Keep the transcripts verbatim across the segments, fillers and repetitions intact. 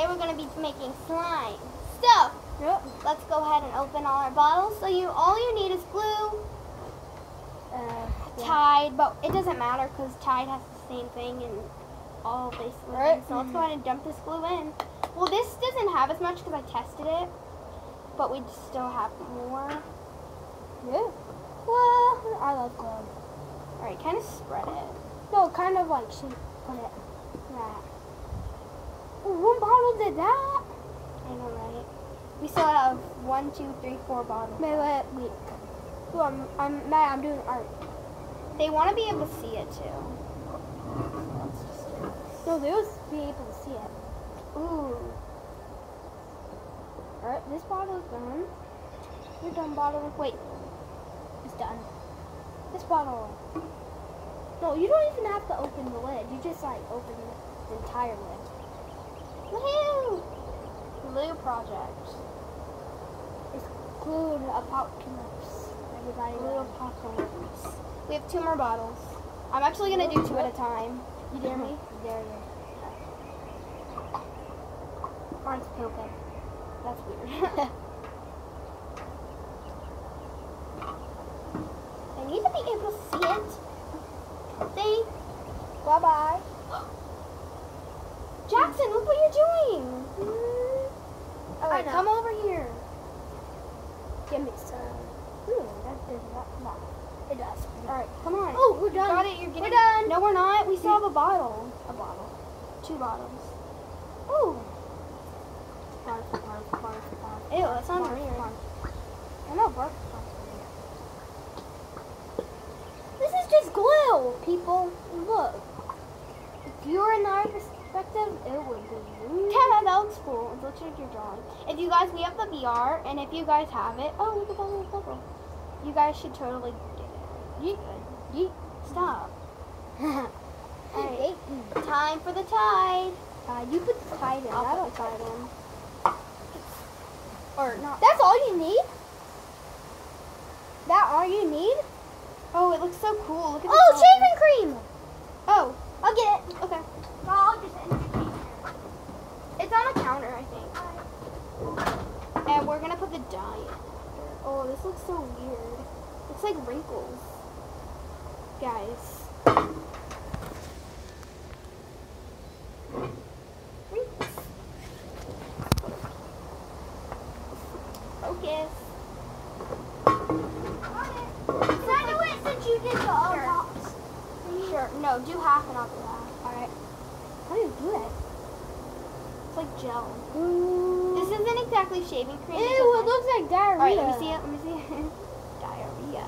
today we're going to be making slime. So, Yep. let's go ahead and open all our bottles. So you, all you need is glue, Uh, yeah. Tide, but it doesn't matter because Tide has the same thing in all basically. Right. So let's go ahead and dump this glue in. Well, this doesn't have as much because I tested it, but we still have more. Yeah. Well, I love glue. All right, kind of spread it. No, kind of like she put it that. Oh, one bottle did that. I know, right? We still have one, two, three, four bottles. Wait, wait, wait. Ooh, I'm, I'm mad. I'm doing art. They want to be able to see it too. Let's just do this. No, they will be able to see it. Ooh. Alright, this bottle is done. You're done, bottle. Wait. It's done. This bottle. No, you don't even have to open the lid. You just like open the entire lid. Woohoo! Glue project. It's glued apocalypse. Everybody Glue knows. apocalypse. We have two more bottles. I'm actually gonna do two at a time. You dare me? Dare you. Mine's poking. That's weird. I need to be able to see it. See? Bye bye. Jackson, look what you're doing. Mm. Alright, come over here. Give me some. Ooh, that does not not. It does. Alright, come on. Oh, we're done. Got it, you're getting We're done. No, we're not. We still have a bottle. A bottle. Two bottles. Ooh. Ew, that sounds weird. I know, bark. This is just glue, people. Look. If you were in our perspective, it would be. Yeah, that looks cool. It looks like you're drawing. If you guys, we have the V R, and if you guys have it, oh, look at that little bubble. You guys should totally get it. Yeet. Yeet. Stop. Alright. Time for the Tide. Uh, you put the Tide in. I'll I put don't the Tide Tide in. Or not. That's all you need? That all you need? Oh, it looks so cool. Look at Oh, the shaving cream! Oh, I'll get it. okay. I'll just entertain you. It's on a counter, I think. And we're gonna put the dye in. Oh, this looks so weird. Looks like wrinkles. Guys. Wrinkles. Focus. Can I do it since you did the all Sure. tops? Sure. No, do half and I'll do half. Alright. How do you do that? It's like gel. Ooh. This isn't exactly shaving cream. Ew, it's it okay. looks like diarrhea. Alright, let me see it. Let me see it. Diarrhea.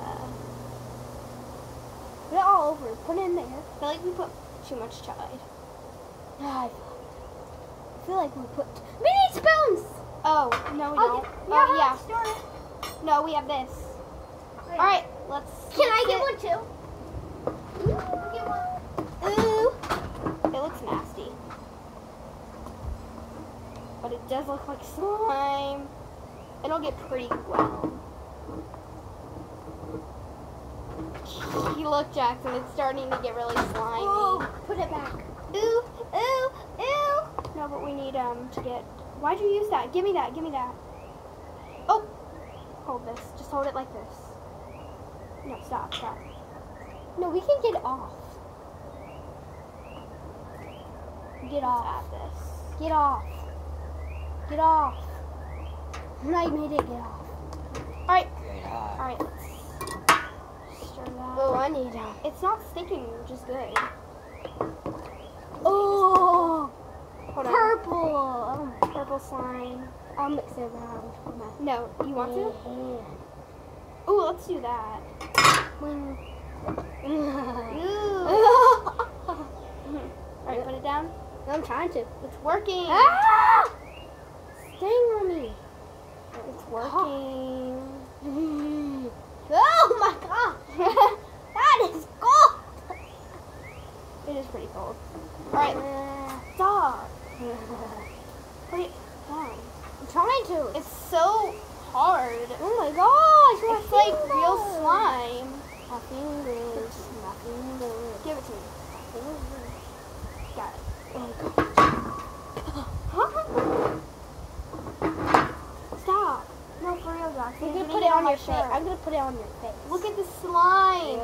Put it all over. Put it in there. I feel like we put too much Tide. I feel like we put. We need spoons! Oh, no we Okay. don't. Yeah, Oh, yeah. store it. No, we have this. Wait. Alright, let's... Can I mix get it. one too? Ooh, get one. Ooh. It looks nasty. But it does look like slime. It'll get pretty well. You look, Jackson, it's starting to get really slimy. Ooh, put it back. Ooh, ooh, ooh. No, but we need um to get... Why'd you use that? Give me that, give me that. Oh. Hold this. Just hold it like this. No, stop, stop. No, we can get off. Get off. Add this. Get off. Get off. I made it get off. Alright. Alright, let's stir that. Oh, I need that. It's not sticking, which is good. Oh, Hold on. purple. Purple slime. I'll mix it around. Come on. No, you want to? Yeah. Ooh, let's do that. Mm. Ooh. Alright, put it down. I'm trying to. It's working. Ah! Sting on me. It's working. Oh my god. That is cold. It is pretty cold. Alright, stop. Put it down. I'm trying to. It's so hard. Oh my gosh. my It's like fingers. real slime. My fingers. My fingers. Give it to me. Got it. Oh god. Huh? your sure. face. I'm gonna put it on your face. Look at the slime.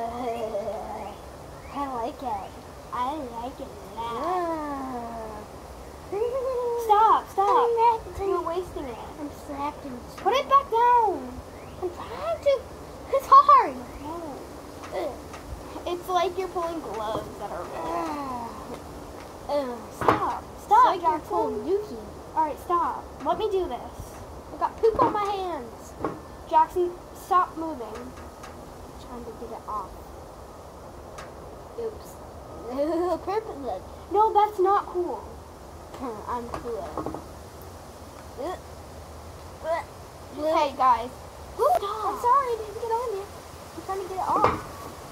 I like it. I like it a lot. Ah. Stop, stop. I'm You're wasting it. I'm slapping. Put it back down. I'm trying to. It's hard. No. Ugh. It's like you're pulling gloves that are red. Ugh. Stop. It's Stop, like you're Jackson. pulling Yuki. Alright, stop. Let me do this. I got poop on my hands. Jackson, stop moving. Trying to get it off. Oops. Purple. No, that's not cool. I'm cool. Ugh. Hey, guys. Stop. I'm sorry, I didn't get on there. I'm trying to get it off.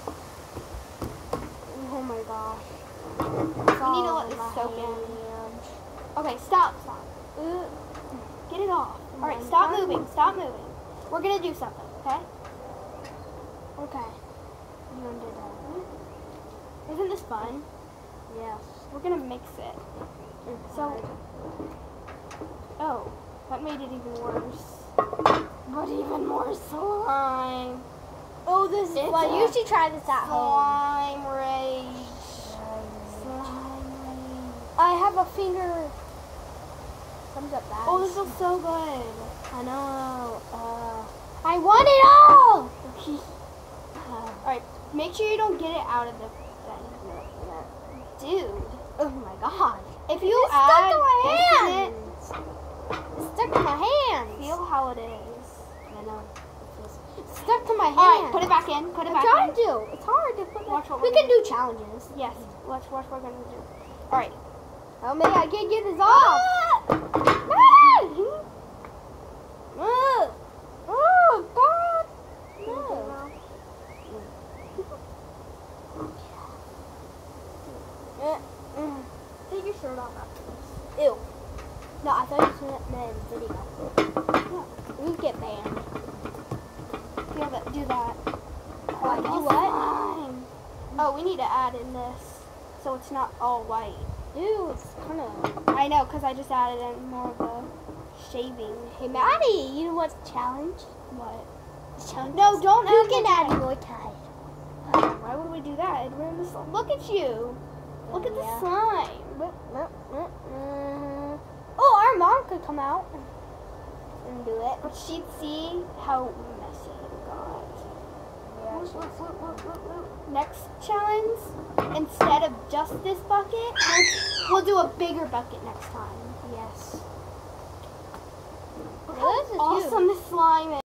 Oh my gosh. We need to let this soak in. Okay, stop, stop. Ugh. Get it off. Alright, I'm stop trying. moving. Stop moving. We're gonna do something, okay? Okay. You want to do that? Isn't this fun? Yes. We're gonna mix it. So, oh, that made it even worse. But even more slime. Oh, this is It's fun. a You should try this at home. Slime rage. Slime rage. I have a finger. Thumbs up, guys. Oh, this looks so good. I know. Uh, I want it all. Alright, make sure you don't get it out of the thing. Dude, Oh my gosh. if you It's add stuck to my this in it, hands. It's stuck to my hands. feel how it is. I know. It's stuck to my hands. Alright, put it back in. Put it I'm back trying in. to. It's hard to put. Watch what we we're can do challenges. Yes, watch what we're gonna do. Alright. Oh man, I can't get this off. Ah! Ugh. Oh God. No. Uh, mm. Take your shirt off after this. Ew. No, I thought you meant video. We get banned. Feel that, do that. Like, do what? Slime. Oh, we need to add in this so it's not all white. Ew, it's kind of. I know, because I just added in more of the shaving. Hey, Maddie, you know what's challenge? What? Challenge. No, don't You add can the add tag. your tag. Why would we do that? We're in the sl- Look at you. Look at the Yeah. slime. Oh, our mom could come out and do it. But she'd see how messy you got. Yeah, Whoop, whoop, whoop, whoop, whoop, whoop. Next challenge, instead of just this bucket, we'll, we'll do a bigger bucket next time. yes. Look Well, how this is awesome huge. this slime is.